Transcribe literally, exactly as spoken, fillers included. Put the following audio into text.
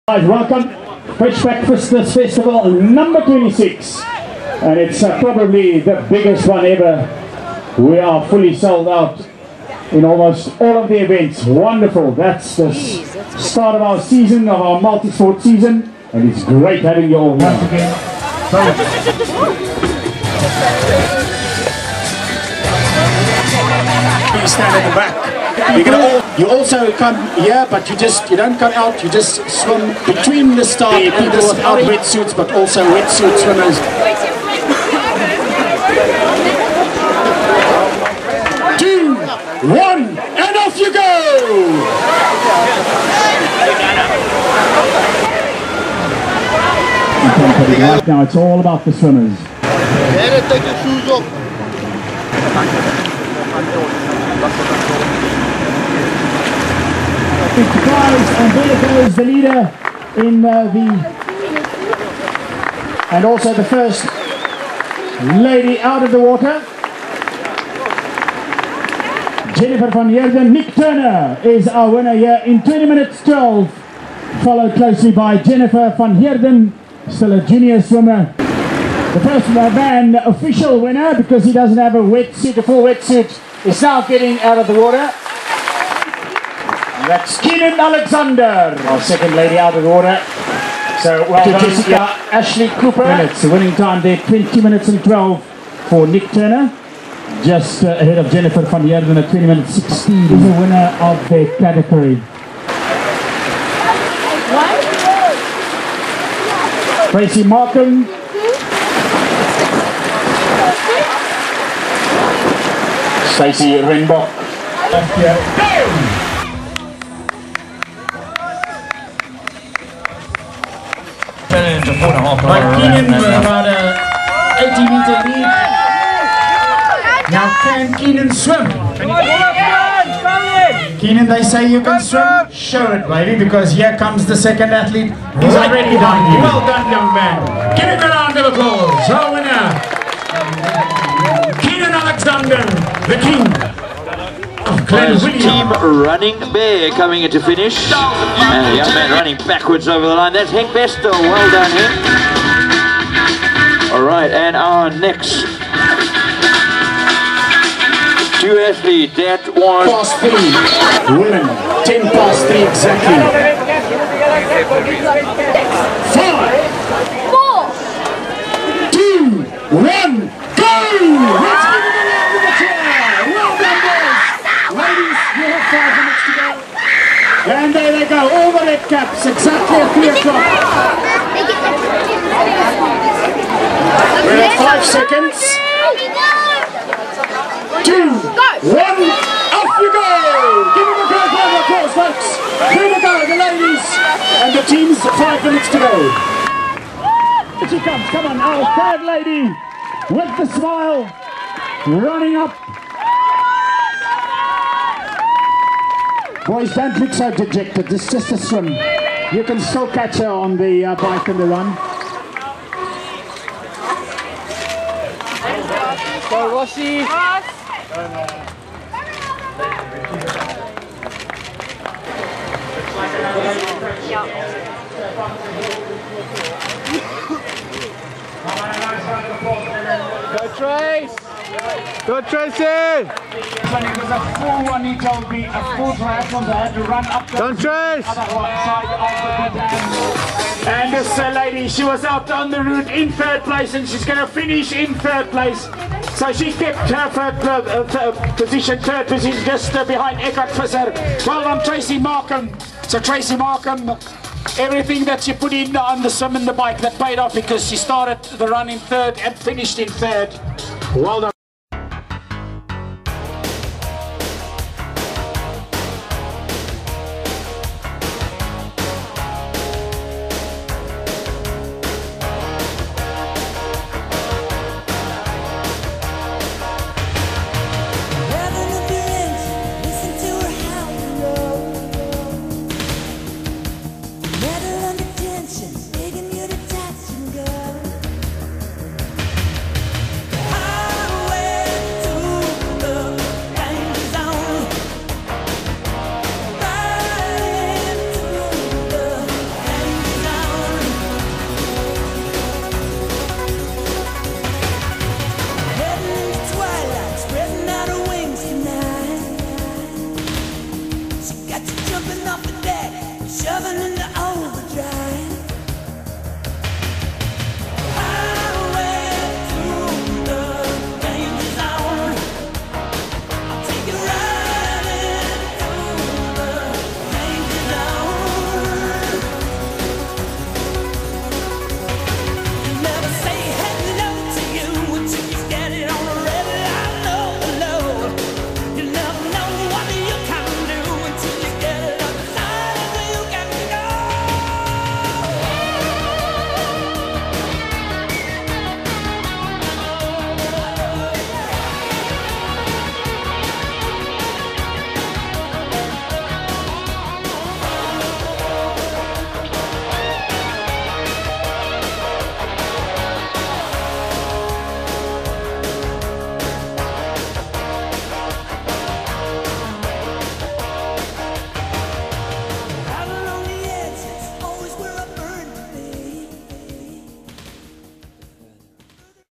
Welcome, Fish Breakfasters Festival number twenty-six, and it's uh, probably the biggest one ever. We are fully sold out in almost all of the events. Wonderful. That's the start of our season, of our multi-sport season, and it's great having you all here. Once again, you stand at the back. You're gonna all, you also come here, but you just you don't come out. You just swim between the start and people without wetsuits, but also wetsuit swimmers. Two, one, and off you go! Right now, it's all about the swimmers. Take your shoes off. Big surprise, and there goes the leader in uh, the, and also the first lady out of the water. Jennifer van Heerden. Nick Turner is our winner here in twenty minutes twelve, followed closely by Jennifer van Heerden, still a junior swimmer. The first man official winner, because he doesn't have a wetsuit, a full wetsuit, is now getting out of the water. That's Keenan Alexander, our second lady out of the water. So well to Jessica Ashley Cooper. Minutes, the winning time there, twenty minutes and twelve for Nick Turner. Just uh, ahead of Jennifer van Heerden at twenty minutes sixteen. Is the winner of their category. Tracy Markham. Stacey Renbok. But Keenan with about a eighty meter lead. Now can Keenan swim? Keenan, they say you can swim. Show it, baby, because here comes the second athlete. He's already done you. Well done, young man. Give him a round of applause. Our winner, Keenan Alexander, the king. Team Running Bear coming into finish, and the young man running backwards over the line. That's Henk Bester. Well done, Henk. All right, and our next two athlete, that was past three women, ten past three exactly. Five, four, two, one, go! Let's give it a round of the chair. Well done, boys. Ladies, you have five minutes to go. And there they go, all the red caps, exactly at three o'clock. We're at five seconds. Two, one, off you go! Give them a great round of applause, folks. Here we go, the ladies and the teams, five minutes to go. Here she comes, come on, our third lady with the smile, running up. Boys, don't look so dejected, it's just a swim. You can still catch her on the uh, bike and the run. Go, Rossi. Go, Trace. Go, Tracy. It was a full one, he told me, a full triathlon. I had to run up the Don't Trace. other side of the dam. And this uh, lady, she was out on the route in third place, and she's going to finish in third place. So she kept her third uh, th position, third position, just uh, behind Eckhart Visser. Well done, Tracy Markham. So Tracy Markham, everything that she put in on the swim and the bike, that paid off, because she started the run in third and finished in third. Well done.